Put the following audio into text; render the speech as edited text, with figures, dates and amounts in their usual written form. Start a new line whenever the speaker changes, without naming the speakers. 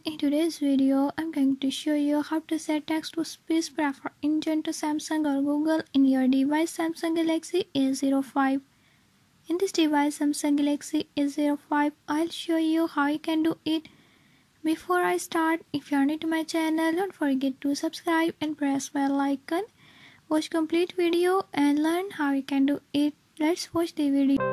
In today's video, I'm going to show you how to set text-to-speech prefer engine to Samsung or Google in your device Samsung Galaxy A05. In this device Samsung Galaxy A05, I'll show you how you can do it. Before I start, if you are new to my channel, don't forget to subscribe and press bell icon. Watch complete video and learn how you can do it. Let's watch the video.